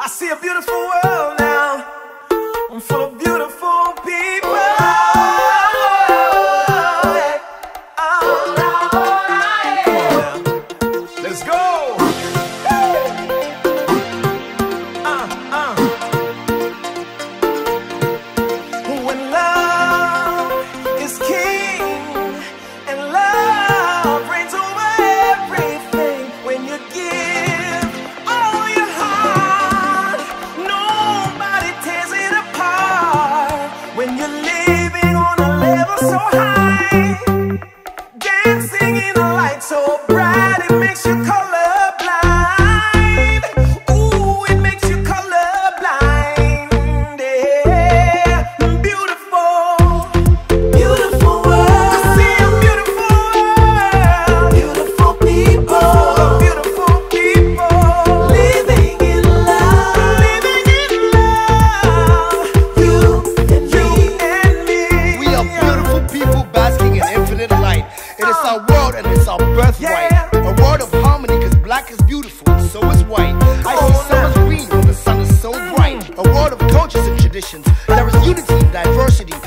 see a beautiful world now. I'm full of beautiful people. Let's go. When love is king and love reigns over everything, when you give all your heart, nobody tears it apart. When you're living on a level so high, dancing in a light so bright, it makes you colorblind. Ooh, it makes you colorblind. Yeah, beautiful, beautiful world. I see a beautiful world, beautiful people, beautiful people, living in love, living in love. You and me. We are beautiful people basking in infinite light. It is our world and it's our birthright. A world of harmony, cause black is beautiful and so is white. I see summer's green when the sun is so bright. A world of cultures and traditions. There is unity in diversity.